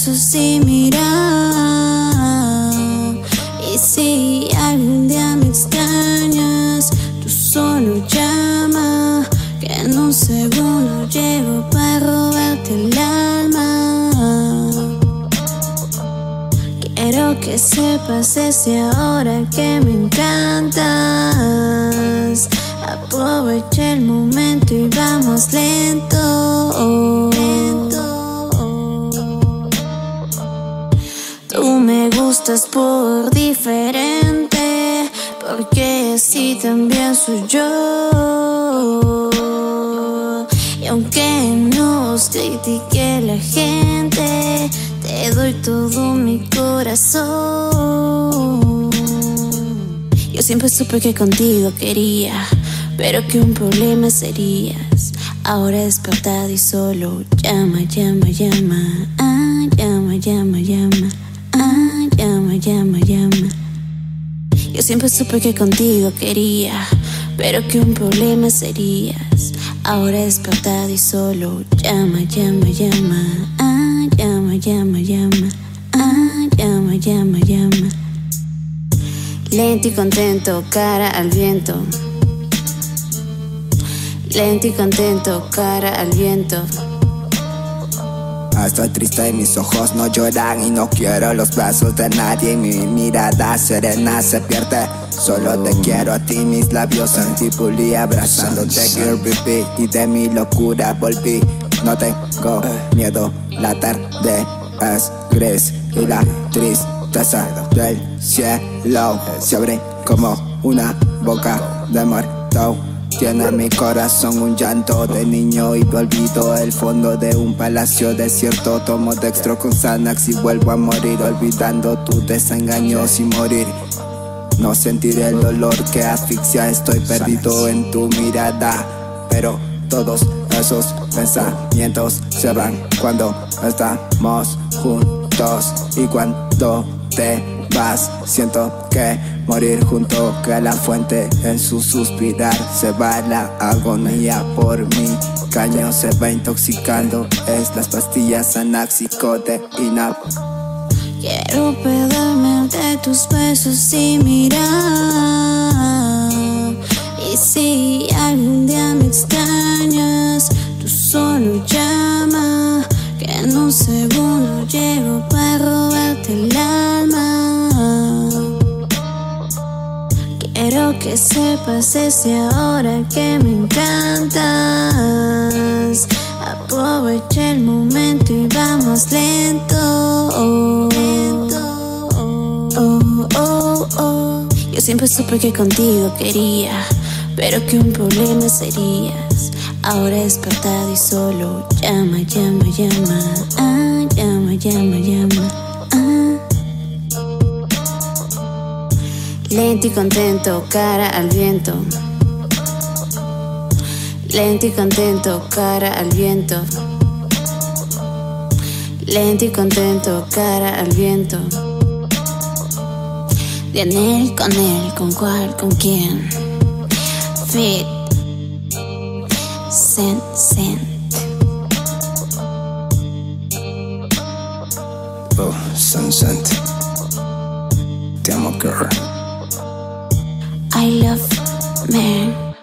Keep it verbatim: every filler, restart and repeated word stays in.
besos y mirar. Y si algún día me extrañas, tú solo llama, que en un segundo llego para robarte el alma. Quiero que sepas desde ahora que me encantas. Aprovecha el momento y vamos lento, lento. Tú me gustas por diferente, porque así también soy yo. Y aunque nos critique la gente, te doy todo mi corazón. Yo siempre supe que contigo quería, pero que un problema serías. Ahora despertado y solo llama, llama, llama. Ah, llama, llama, llama. Ah, llama, llama, llama. Yo siempre supe que contigo quería, pero que un problema serías. Ahora despertado y solo llama, llama, llama. Ah, llama, llama, llama. Ah, llama, llama, llama. Lento y contento, cara al viento. Lento y contento, cara al viento. Estoy triste y mis ojos no lloran, y no quiero los brazos de nadie, y mi mirada serena se pierde. Solo te quiero a ti, mis labios en ti pulí, abrazándote, girl, baby. Y de mi locura volví. No tengo miedo, la tarde es gris y la tristeza del cielo se abre como una boca de muerto. Tiene en mi corazón un llanto de niño y me olvido el fondo de un palacio desierto. Tomo dextro con Xanax y vuelvo a morir, olvidando tu desengaño sin morir. No sentiré el dolor que asfixia, estoy perdido en tu mirada. Pero todos esos pensamientos se van cuando estamos juntos. Y cuando te vas, siento que morir junto que a la fuente. En su suspirar se va la agonía por mi caño, se va intoxicando. Es las pastillas Xanax y codeína. Quiero perderme de tus besos y mirar. Y si algún día me extrañas, tú solo llama, que en un segundo llego para robarte el alma. Quiero que sepas desde ahora que me encantas. Aprovecha el momento y vamos lento, lento. Oh, oh, oh. Yo siempre supe que contigo quería, pero que un problema serías. Ahora despertado y solo llama, llama, llama. Ah, llama, llama, llama. Ah. Lento y contento, cara al viento. Lento y contento, cara al viento. Lento y contento, cara al viento. De él, con él, con cuál, con quién. Fit, Cent, Cent. Oh, Sunset. Te amo, girl. I love man.